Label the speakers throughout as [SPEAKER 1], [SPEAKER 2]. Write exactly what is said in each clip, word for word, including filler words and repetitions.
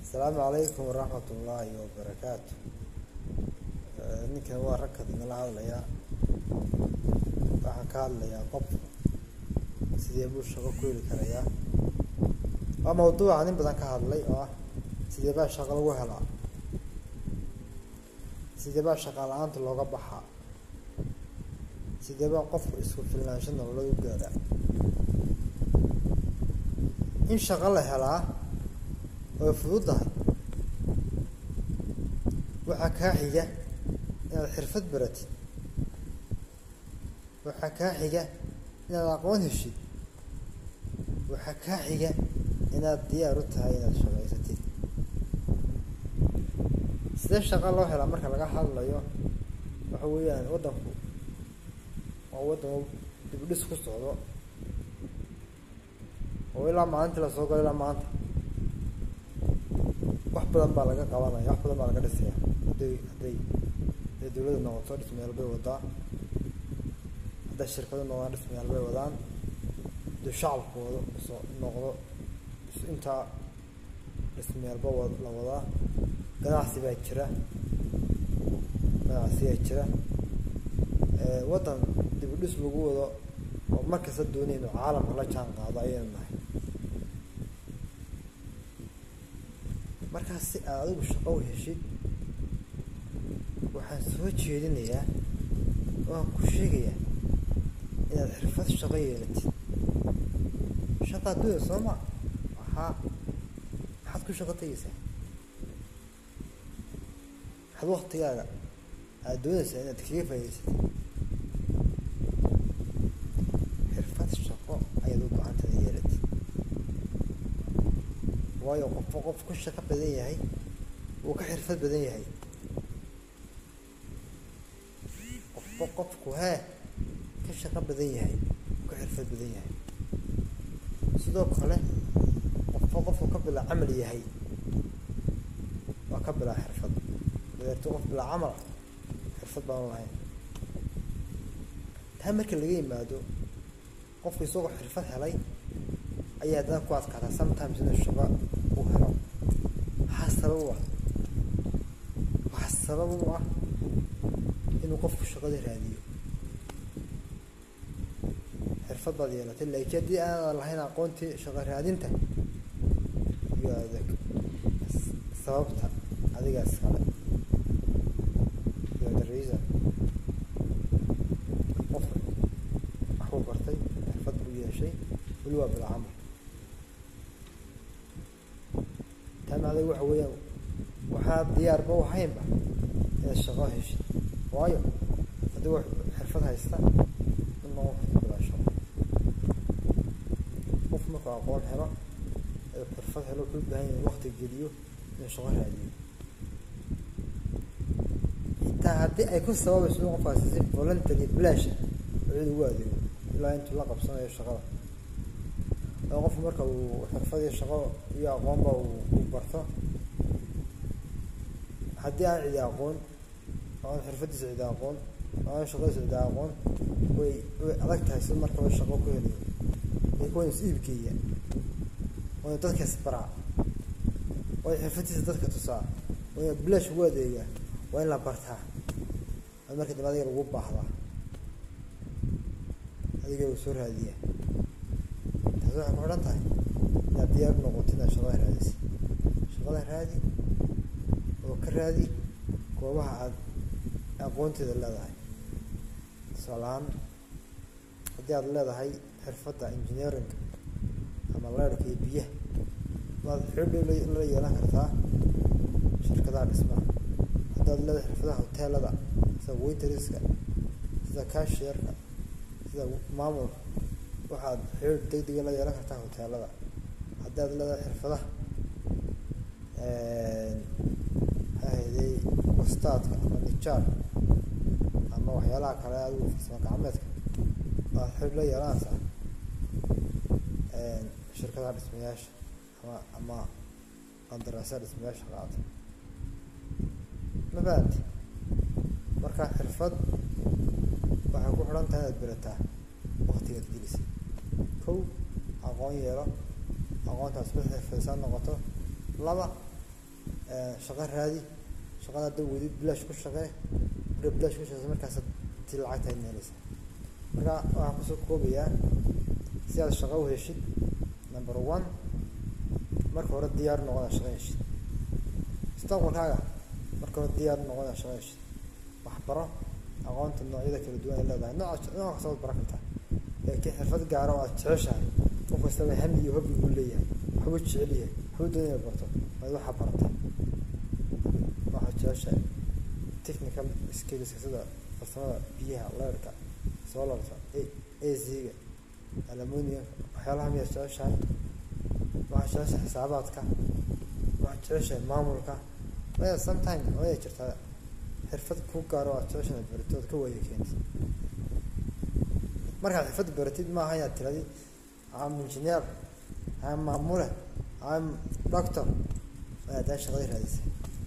[SPEAKER 1] السلام عليكم ورحمة الله وبركاته. ninkan waa ragka nala hadlaya waxaan ka hadlayaa qof sidee buu shaqo ku heli karayaa waa mawduuca nin badan ka hadlay oo ah sidee baa shaqo lagu helaa sidee baa shaqo la'aanta looga baxaa sidee baa qofku isku filnaansho nolol u gaaraa in shaqo la helaa oo fududahay waxa ka xiga inaad xirfad baratid waxa ka xiga inaad aqoon heshid waxa ka xiga inaad diyaar u tahay inaad shaqaysatid sidee shaqo loo helaa marka laga hadlayo waxa weeyaan wadanku waa wadan dib u dhis ku socdo oo ilaa maanta la soo galay ilaa maanta wax badan baa laga qabanaya wax badan baa laga dhisaya haday haday dawladda noqoto dhismayaal bay wadaa hadday shirkado noqdaan dhismayaal bay wadaan haddii shacabkooda soo noqdo intaa dhismayaal ba la wadaa ganacsi baa jira ganacsiyaa jira wadan dib u dhis lagu wado oo markasta doonayno caalamka la jaan qaado ayaynu nahay markaas si aad adigu shaqo u heshid waxaan soo jeedinayaa waan ku sheegayaa inaad xirfad shaqo yeelatid shaqa adduunya soo ma waxaa maxaad ku shaqo tegaysaa maxaad waktigaaga aad doonaysaa inaad kaga faa'iidaysatid xirfad shaqo ayaad u baahantahay yeelatid waayo qofka qof ku shaqo badan yahay wuu ka xirfad badan yahay qofka qofku hee ka shaqo badan yahay wuu ka xirfad badan yahay sidoo kale qofka qofku ka bilaa camal yahay waa ka bilaa xirfad dabeerto qof bilaa camal xirfad baan lahayn taa marka laga yimaado qofku isagoo xirfad helay ayaa haddana ku adkaataa sometimes inuu shaqo u helo waxaa sabab u ah waxaa sabab u ah inuu qofku shaqada raadiyo xirfad baad yeelatay laakiin haddii aanad lahayn aqoontii shaqo raadinta iyo adag sababta adigaas kale iyo the reason qofka waxbuu bartay xirfad buu yeeshay weli waa bilaa camal taamacday waxa weeyaan waxaa diyaarba u haynba inaad shaqo heshid waayo haddii wax xirfad haysta in loo bilaa shaqo qof markuu aqoon helo ee xirfad helo wuxuu u baahan yahay waqti geliyo inuu shaqo raadiyo xitaa haddii ay ku sababayso in qofkaasi si voluntary bilaasha cid ugu adeego ilaa intuu la qabsanayo shaqada oo qofku marka uu xirfad iyo shaqo iyo aqoonba uu barto haddii aan cidi aqoon oo aan xirfadiisa cidi aqoon oo aan shaqadiisa cidi aqoon way way adag tahay si marka uu shaqo ku helayo ay kuwan is iibkeeya oo dadka isbaraa oo xirfadiisa dadka tusaa oo bilaash ugu adeega waa in la bartaa marka dambe adiga lagu baahdaa adiga uu soo raadiyaa waxay ku xidhan tahay inaad diyaar noqotid inaad shaqada raadisi shaqada raadi oo ka raadi goobaha aad aqoonteeda leedahay tusaale ahaan haddii aad leedahay xirfadda engineering ama leerka iyo biyaha waad xidho la yeelan kartaa shirkadaha dhismaha haddii aad leedahay xirfadaha hoteelada sida waiterska sida cashier-ka sida maamulka waxaad xiriir degdega la yeelan kartaa hoteelada haddii aad leedahay xirfadaha hayday wastaadka ama nijaarka ama waxyaalaha kale adigu farsamo gacmeedka waad xiriir la yeelanaysaa shirkadaha dhismayaasha ama ama qandaraasyada dhismayaasha qaata ma fahamti marka xirfad waxay ku xidhan tahay inaad barataa waqtigaad gelisay kow aqoon yeelo aqoontaas mid xirfadaysan noqoto laba shaqo raadi shaqada hadda weli bilaash ku shaqee marka bilaash ku shaqeysa markaas ti lacagta ay helaysaa marka waxaan kusoo koobayaa si aad shaqo u heshid number one marka hore diyaar noqoda shaqo heshid mustaqbalkaaga marka hore diyaar noqoda shaqo heshid wax baro aqoonta noocyada kala duwan ee leedahay nooc nooc kasta oo baran kartaa laakiin xirfad gaar ah oo aad jeceshahay qof kasta waa hami iyo hobby uu leeyahay wuxuu jecel yahay wuxuu doonayaa barto waa waxa barata waxa jeceshahay technical skills sida farsamada biyaha leerka solarka ac-ga aluminium waxyaalaha miyaa jeceshahay waxa jeceshahay xisaabaadka waxa jeceshahay maamulka waa sometimes way jirtaa xirfad ku gaar ah oo aad jeceshahay baratood ka wada keentay markaad xirfad baratid ma aha inaad tiradii I'm engineer I'm maamule I'm doctor waa daa shaqada raadisay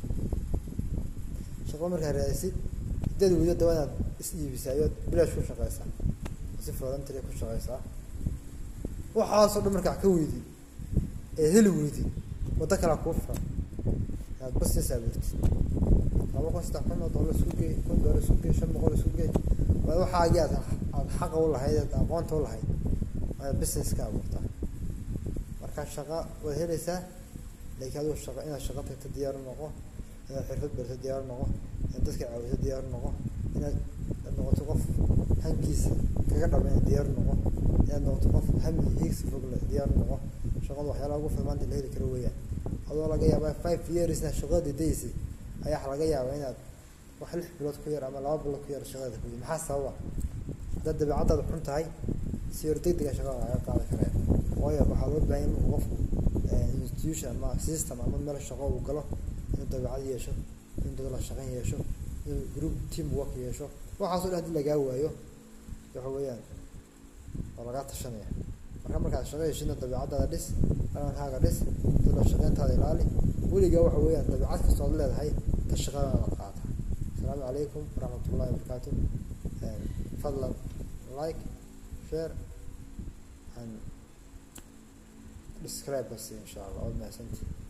[SPEAKER 1] shaqo markaa raadisid dad wada dawada is iibisay iyo bilaash ku shaqeysaa si voluntary ku shaqeysaa waxaas oo dhan markaa ka weydi ee heli weydi wada kala ku furan aad bas saabirtid laba qof saddex kun oo dollar suuqay kun dollar suuqay shan boqol suuqay waa waxa aad aad xaq u lahayd aqoonta u lahayd waa business ka abuurta marka shaqo wada helaysaa laakiin adoo shaqo inaad shaqo tagto diyaar noqo inaad xirfad barto diyaar noqo inaad dadka caawiso diyaar noqo inaad noqoto qof hankiisa kaga dhameeyo diyaar noqo inaad noqoto qof hami hiigsi fog leh diyaar noqo shaqada waxyaalaha ugu fudud la heli karo weeyaan adoo laga yaabaa five years na shaqada daysi ayaa laga yaabaa inaad wax lix bilood ku yar ama laba bilood ku yar shaqada ku maxaa sababa dad dabeecadda xun tahay si ordayga shaqada ay qaadan karaan waayo waxa loo baahan yahay qof institution ama system ama meel shaqo uu galo inuu dabeecad yeesho inuu dad la shaqeyn yeesho inuu group team work yeesho waxaas oo dhan laga waayo waxa weeyaan oo laga tashanaya marka markaad shaqo yeeshina dabeecadda dhis dhaqankaaga dhis dad la shaqeyntaada ilaali weliga waxa weeyaan dabeecad kasta oo leedahay ta shaqada qaata assalaamu calaykum waraxmatullaahi wabarakaatuh fadlan like share and subscribe us inshallah all my